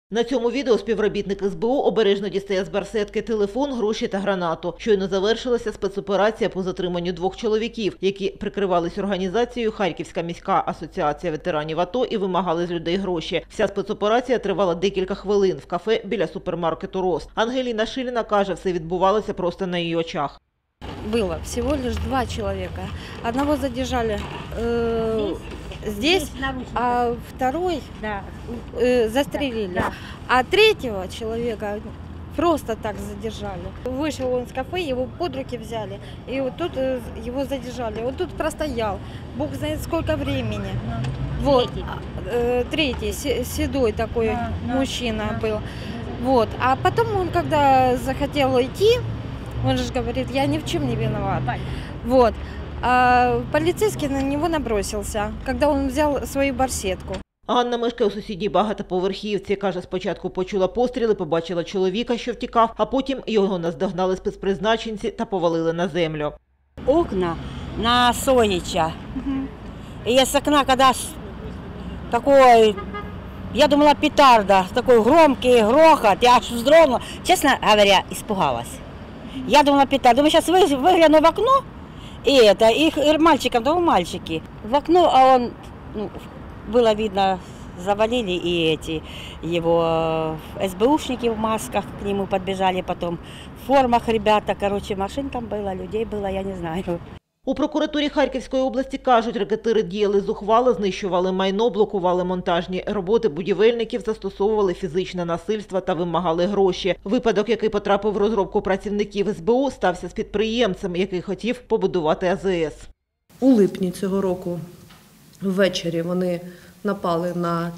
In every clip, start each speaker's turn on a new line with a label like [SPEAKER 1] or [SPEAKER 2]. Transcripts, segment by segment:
[SPEAKER 1] На цьому відео співробітник СБУ обережно дістає з барсетки телефон, гроші та гранату. Щойно завершилася спецоперація по затриманню двох чоловіків, які прикривались організацією «Харківська міська асоціація ветеранів АТО» і вимагали з людей гроші. Вся спецоперація тривала декілька хвилин в кафе біля супермаркету «Рост». Ангеліна Шиліна каже, все відбувалося просто на її очах.
[SPEAKER 2] Было всего лишь 2 человека. Одного задержали здесь, а второй застрелили.
[SPEAKER 3] Да.
[SPEAKER 2] А третьего человека просто так задержали. Вышел он с кафе, его под руки взяли, и вот тут его задержали. Вот тут простоял, бог знает сколько времени. Вот, третий, седой такой мужчина был. Вот. А потом он, когда захотел идти, он же говорит, я ни в чем не виноват. Вот. А полицейский на него набросился, когда он взял свою барсетку.
[SPEAKER 1] Ганна мешкає у сусідній багатоповерхівці. Каже, спочатку почула постріли, побачила чоловіка, що втікав, а потім його наздогнали спецпризначенці та повалили на землю.
[SPEAKER 3] Окна на Сонича. И я с окна, когда такой, я думала, петарда, такой громкий грохот, я аж вздрогнула. Честно говоря, испугалась. Я думала, петарда. Думаю, сейчас выгляну в окно, и их мальчикам, да, мальчики. В окно, а он, было видно, завалили, и его СБУшники в масках к нему подбежали потом. В формах ребята, короче, машин там было, людей было, я не знаю.
[SPEAKER 1] У прокуратурі Харківської області кажуть, рекетири діяли зухвало, знищували майно, блокували монтажні роботи будівельників, застосовували фізичне насильство та вимагали гроші. Випадок, який потрапив в розробку працівників СБУ, стався з підприємцем, який хотів побудувати АЗС.
[SPEAKER 4] У липні цього року ввечері вони напали на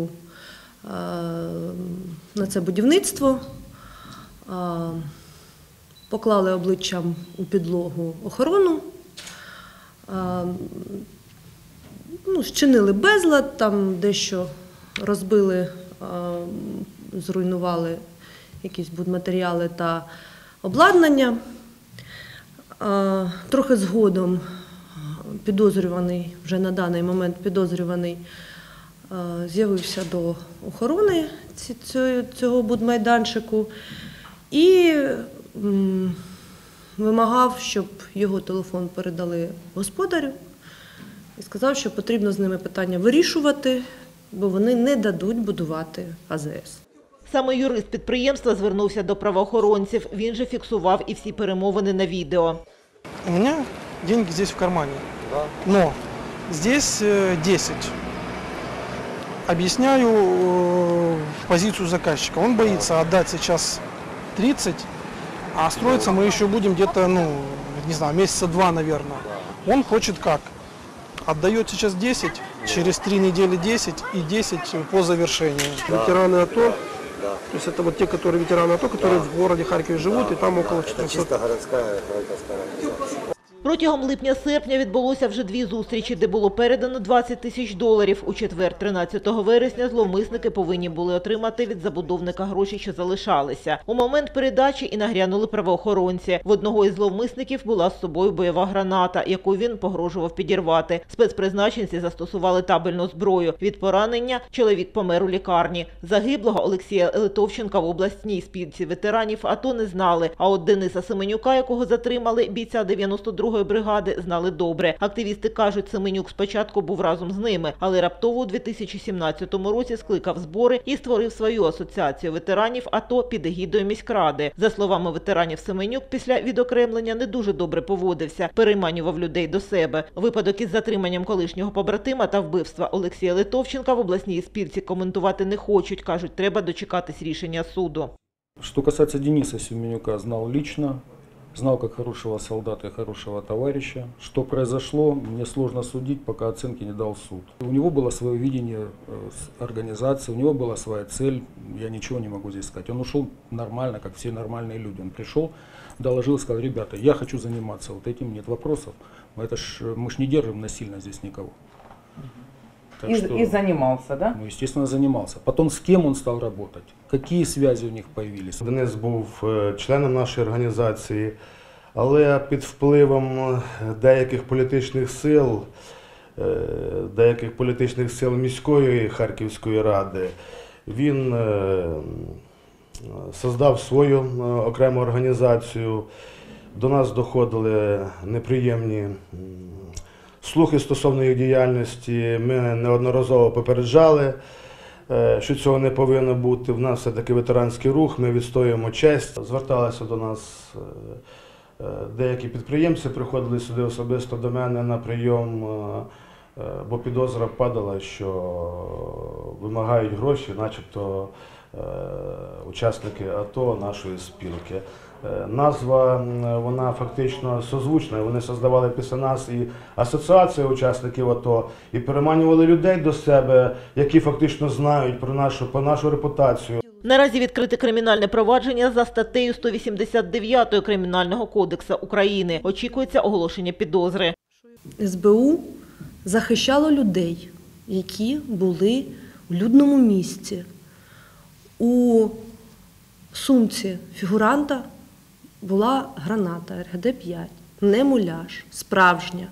[SPEAKER 4] це будівництво, поклали обличчям у підлогу охорону, зчинили безлад, там дещо розбили, зруйнували якісь будматеріали та обладнання. Трохи згодом підозрюваний, вже на даний момент підозрюваний, з'явився до охорони цього будмайданчику і вимагав, щоб його телефон передали господарю і сказав, що потрібно з ними питання вирішувати, бо вони не дадуть будувати АЗС.
[SPEAKER 1] Саме юрист підприємства звернувся до правоохоронців. Він же фіксував і всі перемовини на відео.
[SPEAKER 5] У меня деньги здесь в кармане, но здесь 10. Объясняю позицию заказчика. Он боится отдать сейчас 30, а строиться мы еще будем где-то, не знаю, месяца 2, наверное. Он хочет как? Отдает сейчас 10, через 3 недели 10 и 10 по завершению. Ветераны АТО, то есть это вот те, которые ветераны АТО, которые в городе Харькове живут, и там около 400.
[SPEAKER 6] Чисто городская организация.
[SPEAKER 1] Протягом липня-серпня відбулося вже 2 зустрічі, де було передано $20 000. У четвер, 13 вересня, зловмисники повинні були отримати від забудовника гроші, що залишалися. У момент передачі і нагрянули правоохоронці. В одного із зловмисників була з собою бойова граната, яку він погрожував підірвати. Спецпризначенці застосували табельну зброю. Від поранення чоловік помер у лікарні. Загиблого Олексія Литовченка в обласній спілці ветеранів АТО не знали. А от Дениса Семенюка, якого затримали, бійця 92-ї бригади, знали добре. Активісти кажуть, Семенюк спочатку був разом з ними, але раптово у 2017 році скликав збори і створив свою асоціацію ветеранів АТО під егідою міськради. За словами ветеранів, Семенюк після відокремлення не дуже добре поводився, перейманював людей до себе. Випадок із затриманням колишнього побратима та вбивства Олексія Литовченка в обласній спілці коментувати не хочуть. Кажуть, треба дочекатись рішення суду.
[SPEAKER 7] Что касается Дениса Семенюка, знал лично. Знал как хорошего солдата и хорошего товарища. Что произошло, мне сложно судить, пока оценки не дал суд. У него было свое видение организации, у него была своя цель, я ничего не могу здесь сказать. Он ушел нормально, как все нормальные люди. Он пришел, доложил, сказал, ребята, я хочу заниматься вот этим, нет вопросов. Мы ж не держим насильно здесь никого.
[SPEAKER 8] И занимался, да?
[SPEAKER 7] Ну, естественно, занимался. Потом с кем он стал работать, какие связи у них появились.
[SPEAKER 9] Денис був членом нашої організації, але під впливом деяких політичних сил міської Харківської ради Він создав свою окрему організацію. До нас доходили неприємні слухи стосовно їх діяльності. Ми неодноразово попереджали, що цього не повинно бути. В нас все-таки ветеранський рух, ми відстоюємо честь. Зверталися до нас деякі підприємці, приходили сюди особисто до мене на прийом, бо підозра падала, що вимагають гроші, начебто учасники АТО нашої спілки. Назва, вона фактично созвучна, вони створювали після нас і асоціацію учасників АТО, і переманювали людей до себе, які фактично знають про нашу репутацію.
[SPEAKER 1] Наразі відкрите кримінальне провадження за статтею 189 Кримінального кодексу України. Очікується оголошення підозри.
[SPEAKER 4] СБУ захищало людей, які були у людному місці. У сумці фігуранта була граната РГД-5, не муляж, справжня.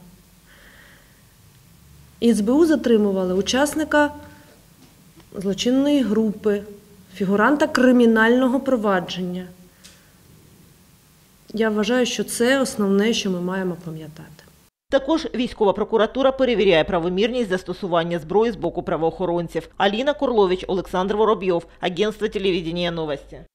[SPEAKER 4] І СБУ затримували учасника злочинної групи, фігуранта кримінального провадження. Я вважаю, що це основне, що ми маємо пам'ятати.
[SPEAKER 1] Також військова прокуратура перевіряє правомірність застосування зброї з боку правоохоронців. Аліна Курлович, Олександр Воробйов, Агентство телевидения «Новости».